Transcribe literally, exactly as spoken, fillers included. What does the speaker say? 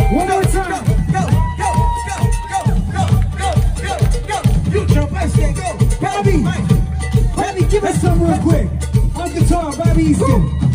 One more time. Go, go, go, go, go, go, go, go. You jump, I say go. Bobby, Bobby, give us some real quick. On guitar, Bobby Easton.